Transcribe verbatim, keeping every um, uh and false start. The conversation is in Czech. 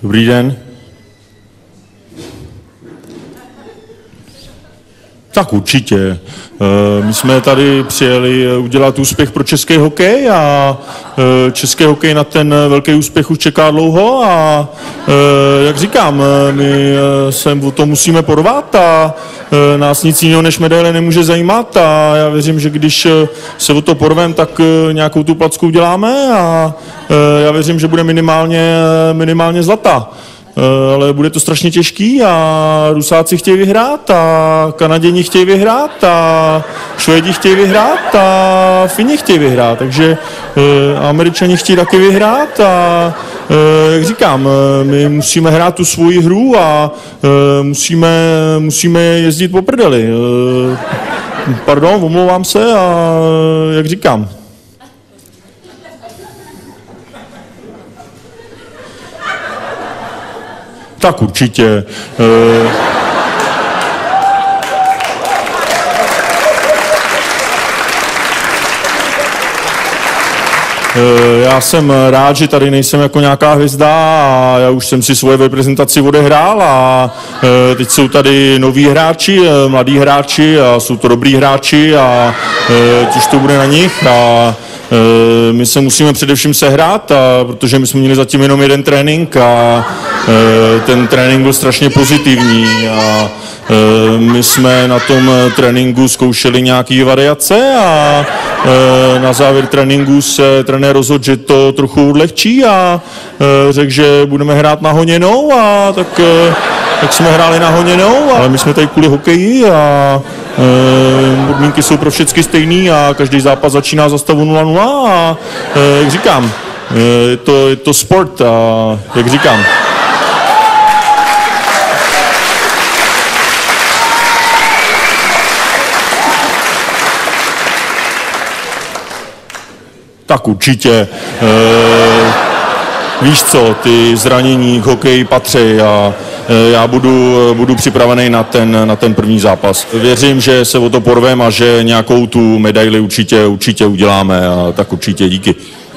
Dobrý den. Tak určitě. My jsme tady přijeli udělat úspěch pro český hokej a český hokej na ten velký úspěch už čeká dlouho a jak říkám, my se o to musíme porvat a nás nic jiného než medaile nemůže zajímat a já věřím, že když se o to porvem, tak nějakou tu placku uděláme a já věřím, že bude minimálně, minimálně zlatá. Ale bude to strašně těžký a Rusáci chtějí vyhrát a Kanaděni chtějí vyhrát a Švédi chtějí vyhrát a Fini chtějí vyhrát, takže Američani chtějí taky vyhrát a jak říkám, my musíme hrát tu svoji hru a musíme, musíme jezdit po prdeli. Pardon, omlouvám se a jak říkám. Tak určitě. Já jsem rád, že tady nejsem jako nějaká hvězda a já už jsem si svoje reprezentaci odehrál a teď jsou tady noví hráči, mladí hráči a jsou to dobrý hráči a těž to bude na nich a my se musíme především sehrát, a, protože my jsme měli zatím jenom jeden trénink a ten trénink byl strašně pozitivní a my jsme na tom tréninku zkoušeli nějaké variace a na závěr tréninku se trenér rozhodl, že to trochu odlehčí a řekl, že budeme hrát na honěnou a tak, tak jsme hráli na honěnou, ale my jsme tady kvůli hokeji a podmínky jsou pro všechny stejný a každý zápas začíná za stavu nula nula a jak říkám, je to, je to sport a jak říkám. Tak určitě. E, víš co, ty zranění k hokeji patří a e, já budu, budu připravený na ten, na ten první zápas. Věřím, že se o to porvem a že nějakou tu medaili určitě, určitě uděláme a tak určitě díky.